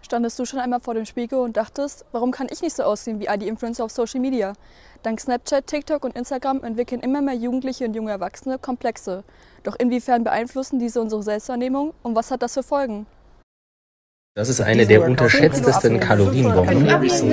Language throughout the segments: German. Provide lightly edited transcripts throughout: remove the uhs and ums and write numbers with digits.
Standest du schon einmal vor dem Spiegel und dachtest, warum kann ich nicht so aussehen wie all die Influencer auf Social Media? Dank Snapchat, TikTok und Instagram entwickeln immer mehr Jugendliche und junge Erwachsene Komplexe. Doch inwiefern beeinflussen diese unsere Selbstwahrnehmung und was hat das für Folgen? Das ist eine der unterschätztesten Kalorienbomben.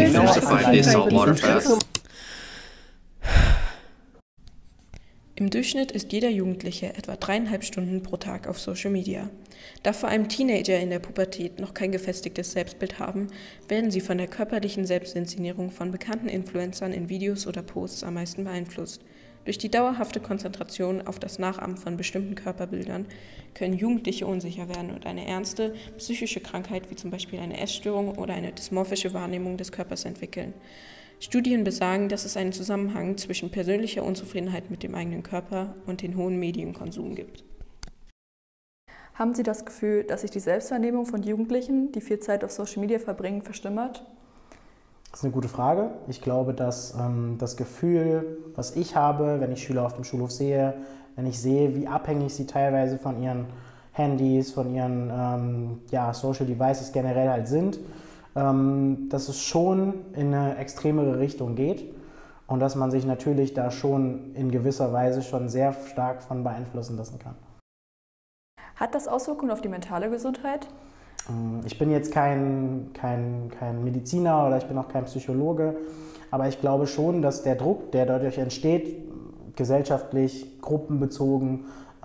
Im Durchschnitt ist jeder Jugendliche etwa 3,5 Stunden pro Tag auf Social Media. Da vor allem Teenager in der Pubertät noch kein gefestigtes Selbstbild haben, werden sie von der körperlichen Selbstinszenierung von bekannten Influencern in Videos oder Posts am meisten beeinflusst. Durch die dauerhafte Konzentration auf das Nachahmen von bestimmten Körperbildern können Jugendliche unsicher werden und eine ernste psychische Krankheit wie zum Beispiel eine Essstörung oder eine dysmorphische Wahrnehmung des Körpers entwickeln. Studien besagen, dass es einen Zusammenhang zwischen persönlicher Unzufriedenheit mit dem eigenen Körper und den hohen Medienkonsum gibt. Haben Sie das Gefühl, dass sich die Selbstwahrnehmung von Jugendlichen, die viel Zeit auf Social Media verbringen, verschlimmert? Das ist eine gute Frage. Ich glaube, dass das Gefühl, was ich habe, wenn ich Schüler auf dem Schulhof sehe, wenn ich sehe, wie abhängig sie teilweise von ihren Handys, von ihren Social Devices generell halt sind, dass es schon in eine extremere Richtung geht und dass man sich natürlich da schon in gewisser Weise schon sehr stark von beeinflussen lassen kann. Hat das Auswirkungen auf die mentale Gesundheit? Ich bin jetzt kein Mediziner oder ich bin auch kein Psychologe, aber ich glaube schon, dass der Druck, der dadurch entsteht, gesellschaftlich, gruppenbezogen,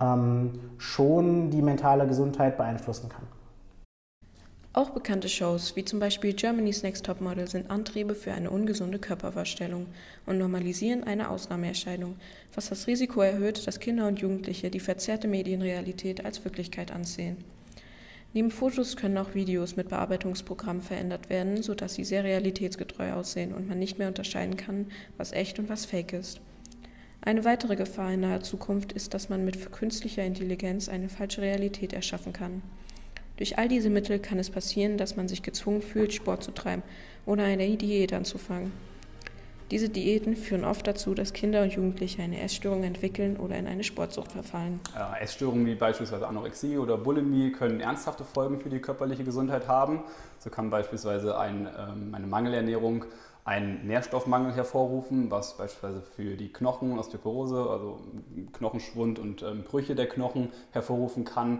schon die mentale Gesundheit beeinflussen kann. Auch bekannte Shows wie zum Beispiel Germany's Next Topmodel sind Antriebe für eine ungesunde Körpervorstellung und normalisieren eine Ausnahmeerscheinung, was das Risiko erhöht, dass Kinder und Jugendliche die verzerrte Medienrealität als Wirklichkeit ansehen. Neben Fotos können auch Videos mit Bearbeitungsprogrammen verändert werden, sodass sie sehr realitätsgetreu aussehen und man nicht mehr unterscheiden kann, was echt und was fake ist. Eine weitere Gefahr in naher Zukunft ist, dass man mit künstlicher Intelligenz eine falsche Realität erschaffen kann. Durch all diese Mittel kann es passieren, dass man sich gezwungen fühlt, Sport zu treiben oder eine Diät anzufangen. Diese Diäten führen oft dazu, dass Kinder und Jugendliche eine Essstörung entwickeln oder in eine Sportsucht verfallen. Essstörungen wie beispielsweise Anorexie oder Bulimie können ernsthafte Folgen für die körperliche Gesundheit haben. So kann beispielsweise eine Mangelernährung einen Nährstoffmangel hervorrufen, was beispielsweise für die Knochen, Osteoporose, also Knochenschwund und Brüche der Knochen hervorrufen kann.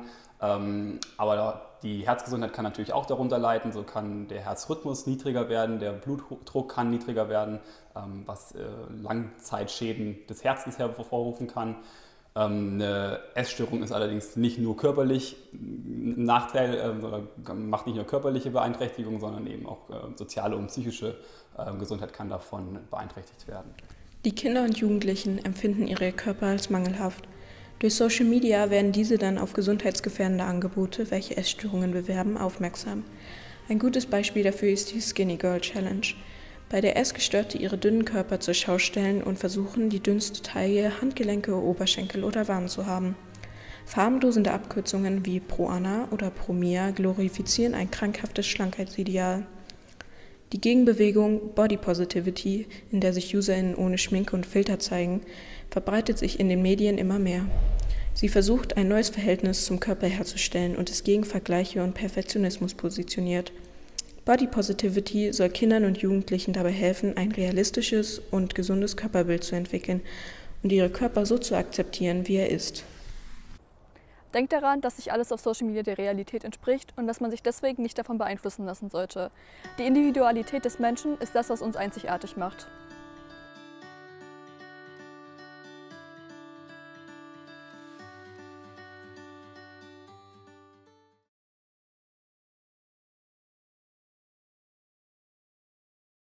Aber die Herzgesundheit kann natürlich auch darunter leiden. So kann der Herzrhythmus niedriger werden, der Blutdruck kann niedriger werden, was Langzeitschäden des Herzens hervorrufen kann. Eine Essstörung ist allerdings nicht nur körperlich ein Nachteil, macht nicht nur körperliche Beeinträchtigung, sondern eben auch soziale und psychische Gesundheit kann davon beeinträchtigt werden. Die Kinder und Jugendlichen empfinden ihre Körper als mangelhaft. Durch Social Media werden diese dann auf gesundheitsgefährdende Angebote, welche Essstörungen bewerben, aufmerksam. Ein gutes Beispiel dafür ist die Skinny Girl Challenge, bei der Essgestörte ihre dünnen Körper zur Schau stellen und versuchen, die dünnste Taille, Handgelenke, Oberschenkel oder Waden zu haben. Farbenlosende Abkürzungen wie Pro Anna oder Pro Mia glorifizieren ein krankhaftes Schlankheitsideal. Die Gegenbewegung Body Positivity, in der sich UserInnen ohne Schminke und Filter zeigen, verbreitet sich in den Medien immer mehr. Sie versucht, ein neues Verhältnis zum Körper herzustellen und es gegen Vergleiche und Perfektionismus positioniert. Body Positivity soll Kindern und Jugendlichen dabei helfen, ein realistisches und gesundes Körperbild zu entwickeln und ihre Körper so zu akzeptieren, wie er ist. Denkt daran, dass sich alles auf Social Media der Realität entspricht und dass man sich deswegen nicht davon beeinflussen lassen sollte. Die Individualität des Menschen ist das, was uns einzigartig macht.